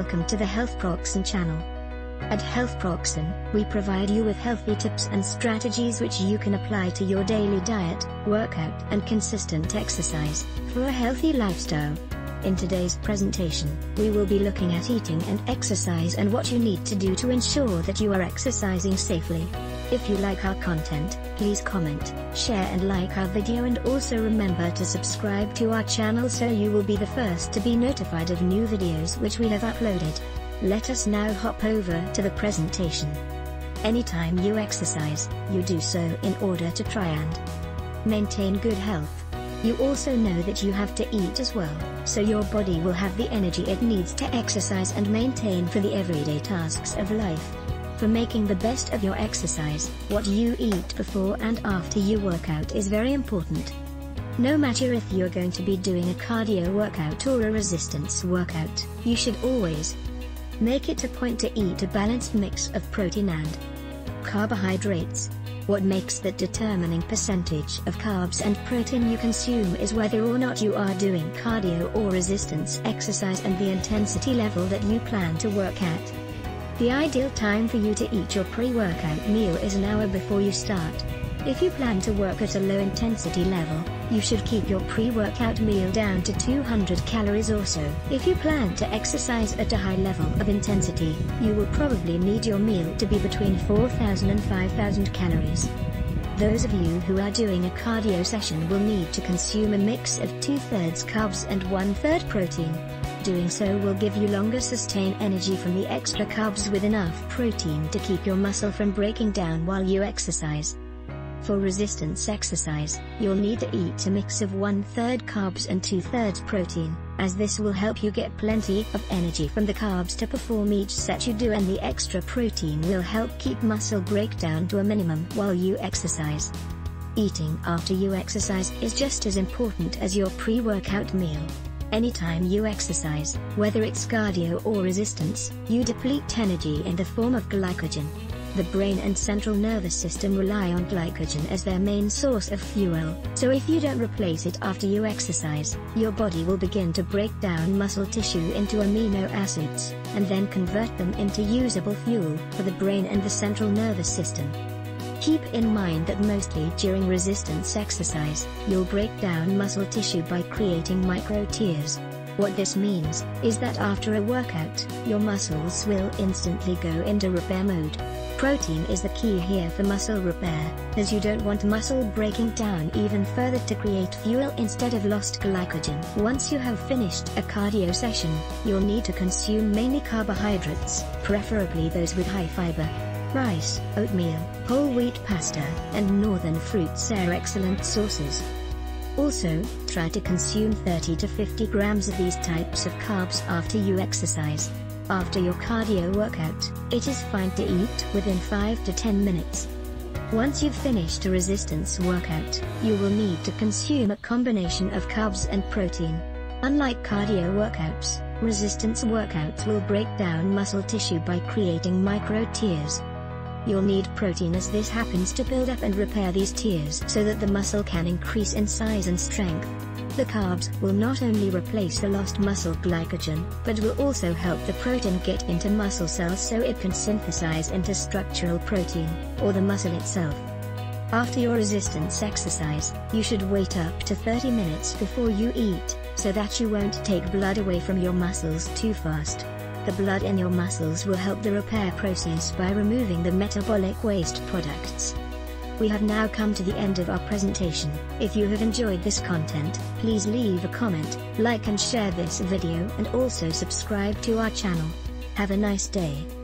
welcome to the Healthproxen Channel. At Healthproxen, we provide you with healthy tips and strategies which you can apply to your daily diet, workout and consistent exercise, for a healthy lifestyle. In today's presentation, we will be looking at eating and exercise and what you need to do to ensure that you are exercising safely. If you like our content, please comment, share and like our video, and also remember to subscribe to our channel so you will be the first to be notified of new videos which we have uploaded. Let us now hop over to the presentation. Anytime you exercise, you do so in order to try and maintain good health. You also know that you have to eat as well, so your body will have the energy it needs to exercise and maintain for the everyday tasks of life. For making the best of your exercise, what you eat before and after you work out is very important. No matter if you're going to be doing a cardio workout or a resistance workout, you should always make it a point to eat a balanced mix of protein and carbohydrates. What makes that determining percentage of carbs and protein you consume is whether or not you are doing cardio or resistance exercise and the intensity level that you plan to work at. The ideal time for you to eat your pre-workout meal is an hour before you start. If you plan to work at a low intensity level, you should keep your pre-workout meal down to 200 calories or so. If you plan to exercise at a high level of intensity, you will probably need your meal to be between 4,000 and 5,000 calories. Those of you who are doing a cardio session will need to consume a mix of 2/3 carbs and 1/3 protein. Doing so will give you longer sustained energy from the extra carbs with enough protein to keep your muscle from breaking down while you exercise. For resistance exercise, you'll need to eat a mix of 1/3 carbs and 2/3 protein, as this will help you get plenty of energy from the carbs to perform each set you do, and the extra protein will help keep muscle breakdown to a minimum while you exercise. Eating after you exercise is just as important as your pre-workout meal. Anytime you exercise, whether it's cardio or resistance, you deplete energy in the form of glycogen. The brain and central nervous system rely on glycogen as their main source of fuel, so if you don't replace it after you exercise, your body will begin to break down muscle tissue into amino acids, and then convert them into usable fuel for the brain and the central nervous system. Keep in mind that mostly during resistance exercise, you'll break down muscle tissue by creating micro tears. What this means is that after a workout, your muscles will instantly go into repair mode. Protein is the key here for muscle repair, as you don't want muscle breaking down even further to create fuel instead of lost glycogen. Once you have finished a cardio session, you'll need to consume mainly carbohydrates, preferably those with high fiber. Rice, oatmeal, whole wheat pasta, and northern fruits are excellent sources. Also, try to consume 30 to 50 grams of these types of carbs after you exercise. After your cardio workout, it is fine to eat within 5 to 10 minutes. Once you've finished a resistance workout, you will need to consume a combination of carbs and protein. Unlike cardio workouts, resistance workouts will break down muscle tissue by creating micro tears. You'll need protein as this happens to build up and repair these tears so that the muscle can increase in size and strength. The carbs will not only replace the lost muscle glycogen, but will also help the protein get into muscle cells so it can synthesize into structural protein, or the muscle itself. After your resistance exercise, you should wait up to 30 minutes before you eat, so that you won't take blood away from your muscles too fast. The blood in your muscles will help the repair process by removing the metabolic waste products. We have now come to the end of our presentation. If you have enjoyed this content, please leave a comment, like and share this video, and also subscribe to our channel. Have a nice day.